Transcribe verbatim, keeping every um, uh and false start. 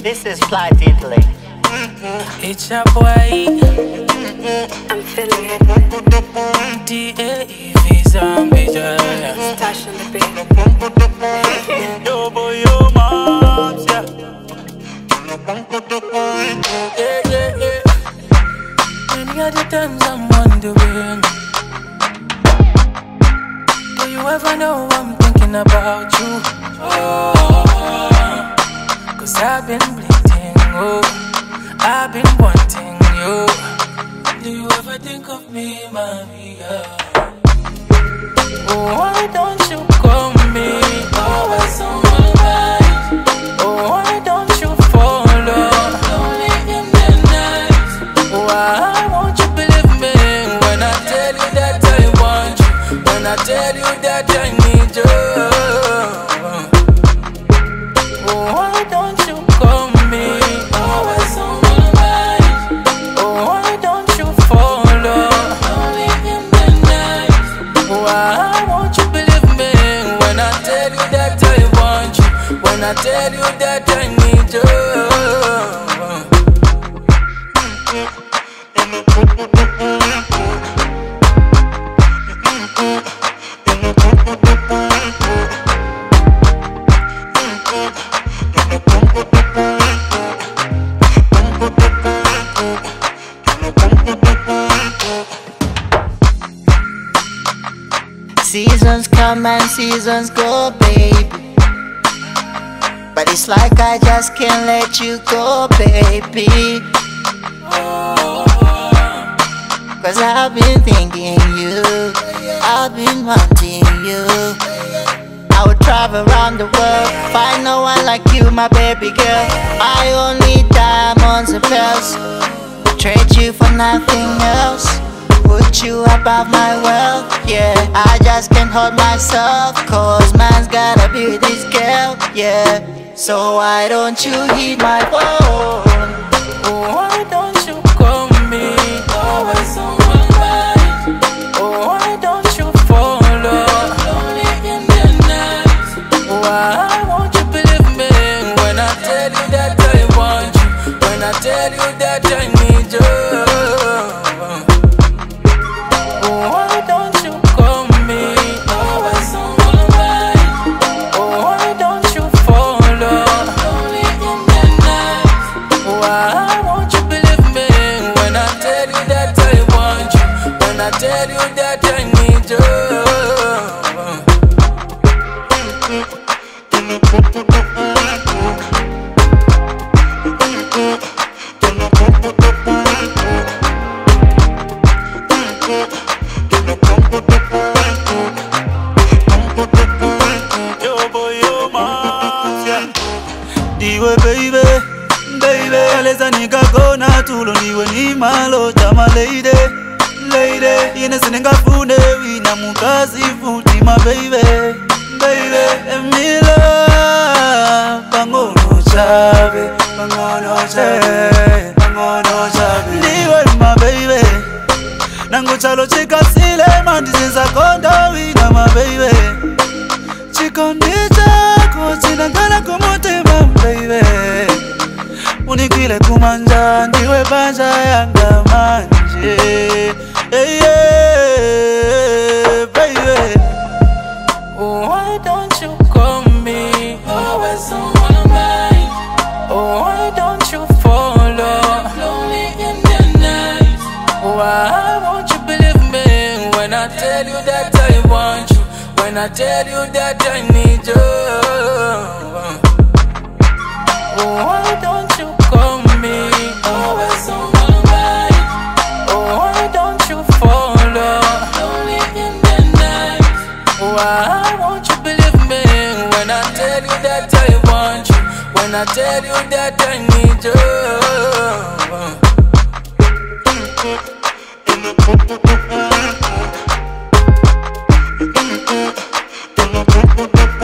This is Flight Italy. It's a boy. I'm feeling it. D A E V zombie. Stash on the beat. Yo boy, yo moms, yeah. Yeah, yeah, yeah. Many other times I'm wondering, do you ever know I'm thinking about you? Oh, cause I've been bleeding, oh, I've been wanting you. Do you ever think of me, Maria? Oh, why don't you call me? Always on my mind. Oh, why don't you follow? Only in the night. Why won't you believe me when I tell you that I want you? When I tell you that I need you? Oh, why don't you call me? Always on my mind. Oh, why don't you follow? Only in the night. Why won't you believe me when I tell you that I want you? When I tell you that I need you? Seasons come and seasons go, baby. But it's like I just can't let you go, baby. Cause I've been thinking you, I've been wanting you. I would travel around the world, find no one like you, my baby girl. I only diamonds and pearls, trade you for nothing else. Put you above my wealth, yeah. I just can't hold myself, cause man's gotta be with this girl, yeah. So why don't you hit my phone? Oh, why don't you call me? Always on my mind. Oh, why don't you follow? Only in the night. Why won't you believe me when I tell you that I want you? When I tell you that I need you? I tell you that I need you. Yo boy, yo moms, yeah. Diwe baby, baby, aleza nikakona tulo niwe ni malo chama lady. Lady, inesinengafune wina mukazi futi my baby, baby. Emila, bangono chabe, bangono chabe, bangono chabe. Niwe my baby, nangu chalo chika sile mandi zinza kondo wina my baby. Chikondi chako chinangana kumutema baby. Unikwile kumanja ndiwe banja yanga manje. Hey, yeah, baby. Oh, why don't you call me? Always on my mind. Oh, why don't you follow? Lonely in the night. Why won't you believe me when I tell you that I want you? When I tell you that I need you? Oh, why don't you call me? Always on my mind. Oh, why don't you follow? Only in the night. Why won't you believe me when I tell you that I want you? When I tell you that I need you?